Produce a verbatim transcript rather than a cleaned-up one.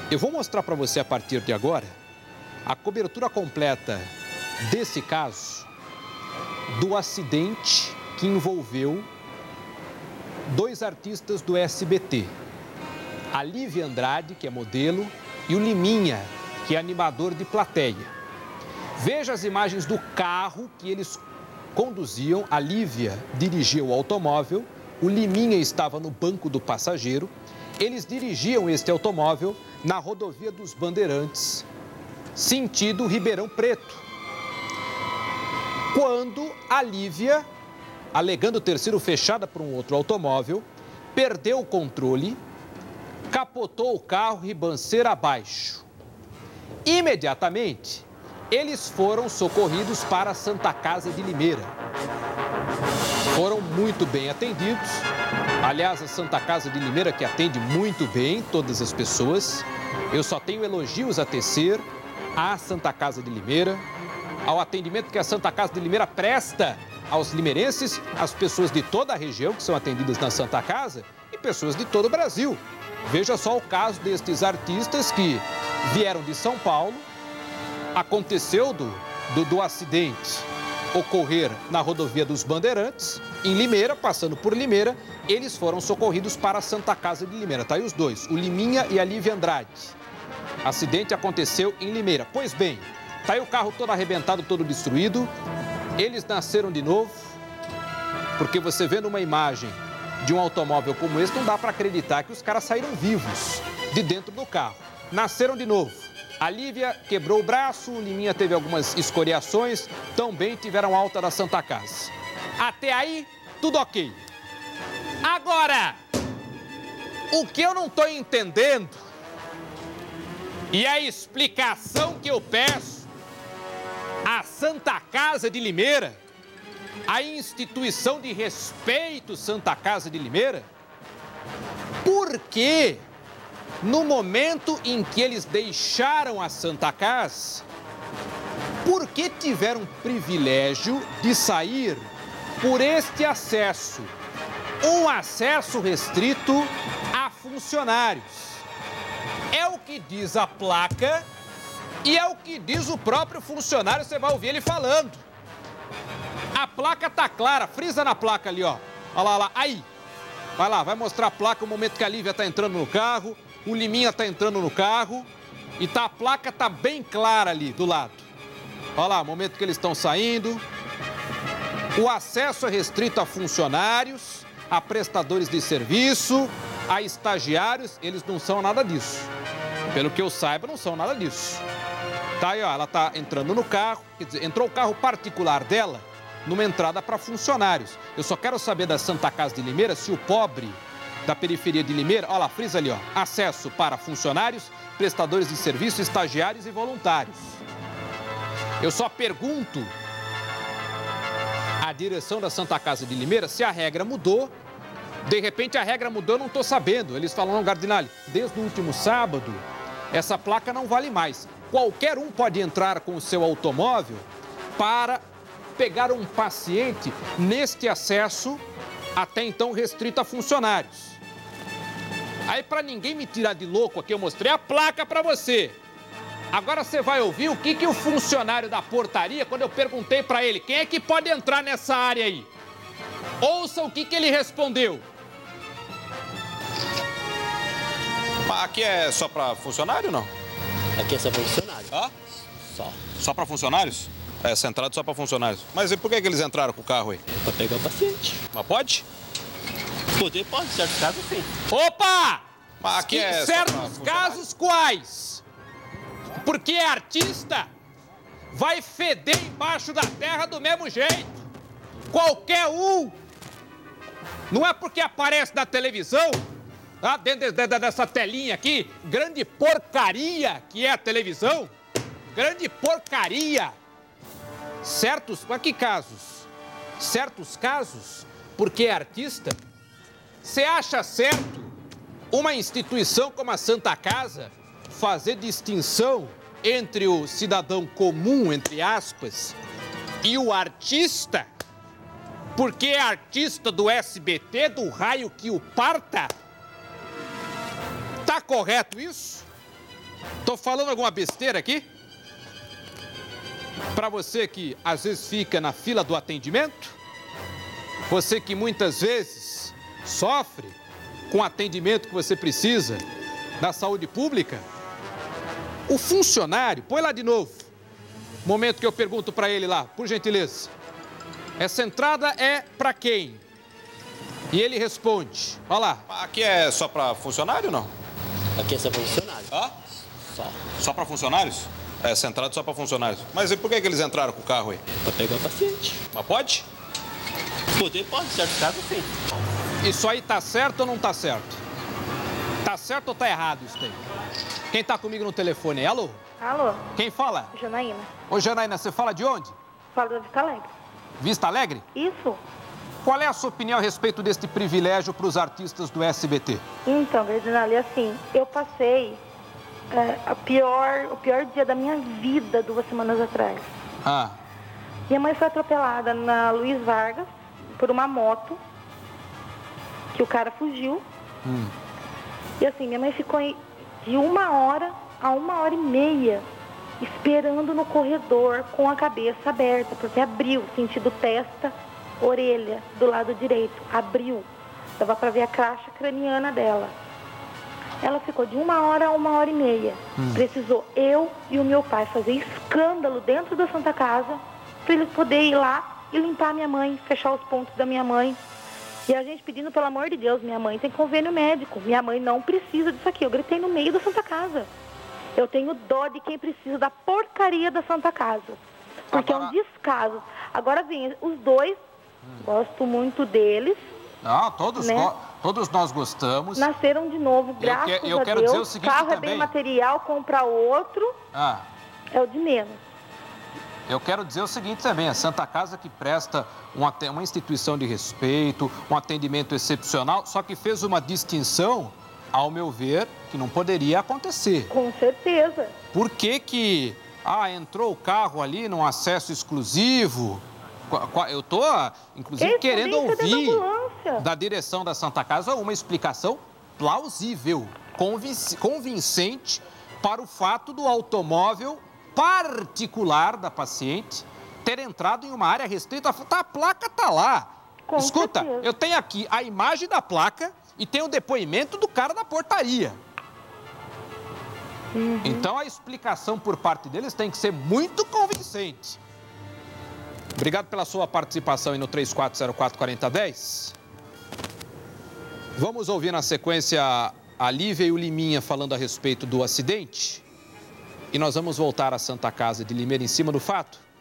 Eu vou mostrar para você a partir de agora a cobertura completa desse caso, do acidente que envolveu dois artistas do S B T. A Lívia Andrade, que é modelo, e o Liminha, que é animador de plateia. Veja as imagens do carro que eles conduziam. A Lívia dirigia o automóvel, o Liminha estava no banco do passageiro. Eles dirigiam este automóvel na rodovia dos Bandeirantes, sentido Ribeirão Preto, quando a Lívia, alegando ter sido fechada por um outro automóvel, perdeu o controle, capotou o carro ribanceira abaixo. Imediatamente, eles foram socorridos para a Santa Casa de Limeira. Foram muito bem atendidos. Aliás, a Santa Casa de Limeira que atende muito bem todas as pessoas. Eu só tenho elogios a tecer à Santa Casa de Limeira, ao atendimento que a Santa Casa de Limeira presta aos limeirenses, às pessoas de toda a região que são atendidas na Santa Casa e pessoas de todo o Brasil. Veja só o caso destes artistas que vieram de São Paulo. Aconteceu do, do, do acidente ocorrer na rodovia dos Bandeirantes, em Limeira, passando por Limeira, eles foram socorridos para a Santa Casa de Limeira. Tá aí os dois, o Liminha e a Lívia Andrade. Acidente aconteceu em Limeira. Pois bem, tá aí o carro todo arrebentado, todo destruído. Eles nasceram de novo, porque você vendo uma imagem de um automóvel como esse, não dá para acreditar que os caras saíram vivos de dentro do carro. Nasceram de novo. A Lívia quebrou o braço, o Liminha teve algumas escoriações, também tiveram alta da Santa Casa. Até aí, tudo ok. Agora, o que eu não estou entendendo, e a explicação que eu peço à Santa Casa de Limeira, a instituição de respeito Santa Casa de Limeira, por que, no momento em que eles deixaram a Santa Casa, por que tiveram o privilégio de sair por este acesso? Um acesso restrito a funcionários. É o que diz a placa e é o que diz o próprio funcionário, você vai ouvir ele falando. A placa tá clara, frisa na placa ali, ó. Olha lá, olha lá, aí. Vai lá, vai mostrar a placa, o momento que a Lívia tá entrando no carro. O Liminha tá entrando no carro e tá, a placa tá bem clara ali do lado. Olha lá, o momento que eles estão saindo. O acesso é restrito a funcionários, a prestadores de serviço, a estagiários. Eles não são nada disso. Pelo que eu saiba, não são nada disso. Tá aí, ó, ela tá entrando no carro, quer dizer, entrou o carro particular dela numa entrada para funcionários. Eu só quero saber da Santa Casa de Limeira se o pobre da periferia de Limeira, olha lá, frisa ali, ó, acesso para funcionários, prestadores de serviço, estagiários e voluntários. Eu só pergunto à direção da Santa Casa de Limeira se a regra mudou. De repente a regra mudou, eu não estou sabendo. Eles falam, não, Gardinali, desde o último sábado, essa placa não vale mais. Qualquer um pode entrar com o seu automóvel para pegar um paciente neste acesso, até então restrito a funcionários. Aí, para ninguém me tirar de louco aqui, eu mostrei a placa para você. Agora você vai ouvir o que, que o funcionário da portaria, quando eu perguntei para ele, quem é que pode entrar nessa área aí? Ouça o que, que ele respondeu. Aqui é só para funcionário, não? Aqui é só para funcionário. Hã? Só. Só para funcionários? É, essa entrada só para funcionários. Mas e por que, que eles entraram com o carro aí? Para pegar o paciente. Mas pode? Poder pode, em certos casos sim. Opa! Mas aqui é em certos casos, quais? Porque é artista, vai feder embaixo da terra do mesmo jeito. Qualquer um. Não é porque aparece na televisão, tá? Dentro dessa telinha aqui, grande porcaria que é a televisão. Grande porcaria. Certos, mas que casos? Certos casos, porque é artista, você acha certo uma instituição como a Santa Casa fazer distinção entre o cidadão comum, entre aspas, e o artista? Porque é artista do S B T, do raio que o parta? Tá correto isso? Tô falando alguma besteira aqui? Para você que às vezes fica na fila do atendimento, você que muitas vezes sofre com o atendimento que você precisa da saúde pública, o funcionário, põe lá de novo, momento que eu pergunto para ele lá, por gentileza, essa entrada é para quem? E ele responde, olha lá. Aqui é só para funcionário ou não? Aqui é só para funcionário. Hã? Só. Só para funcionários? Essa entrada só para funcionários. Mas e por que, que eles entraram com o carro aí? Para pegar o paciente. Mas pode? Poder pode, em certos casos sim. Isso aí tá certo ou não tá certo? Tá certo ou tá errado isso aí? Quem tá comigo no telefone aí? Alô? Alô, Quem fala? Janaína. Ô, Janaína, você fala de onde? Fala da Vista Alegre. Vista Alegre? Isso? Qual é a sua opinião a respeito deste privilégio para os artistas do S B T? Então, Verdinali, assim, eu passei é, a pior, o pior dia da minha vida duas semanas atrás. Ah, Minha mãe foi atropelada na Luiz Vargas por uma moto, que o cara fugiu. hum. E assim, minha mãe ficou em- de uma hora a uma hora e meia esperando no corredor com a cabeça aberta, porque abriu, sentido testa, orelha, do lado direito, abriu. Dava para ver a caixa craniana dela. Ela ficou de uma hora a uma hora e meia. Precisou eu e o meu pai fazer escândalo dentro da Santa Casa para ele poder ir lá e limpar minha mãe, fechar os pontos da minha mãe. E a gente pedindo, pelo amor de Deus, minha mãe tem convênio médico. Minha mãe não precisa disso aqui. Eu gritei no meio da Santa Casa. Eu tenho dó de quem precisa da porcaria da Santa Casa. Porque é um Agora- descaso. Agora vem, os dois, gosto muito deles, Não, todos, Né? go- todos nós gostamos. nasceram de novo, graças que- eu a quero Deus. dizer o seguinte Carro é também. bem material, comprar outro Ah, é o de menos. eu quero dizer o seguinte também, a Santa Casa que presta um ate- uma instituição de respeito, um atendimento excepcional, só que fez uma distinção, ao meu ver, que não poderia acontecer. Com certeza. Por que que, ah, entrou o carro ali num acesso exclusivo? Qua- qua- Eu tô, ah, inclusive, querendo Correspondência da ouvir ambulância. da direção da Santa Casa uma explicação plausível, convinc- convincente para o fato do automóvel particular da paciente ter entrado em uma área restrita. Tá, a placa tá lá. Com Escuta, certeza. eu tenho aqui a imagem da placa e tenho o depoimento do cara da portaria. Uhum. Então a explicação por parte deles tem que ser muito convincente. Obrigado pela sua participação aí no três quatro zero quatro, quatro zero um zero. Vamos ouvir na sequência a Lívia e o Liminha falando a respeito do acidente. E nós vamos voltar à Santa Casa de Limeira em cima do fato